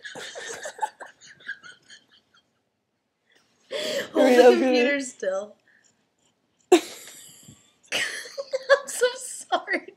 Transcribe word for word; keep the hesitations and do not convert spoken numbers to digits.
Hold Hurry the up, computer hurry. still. I'm so sorry.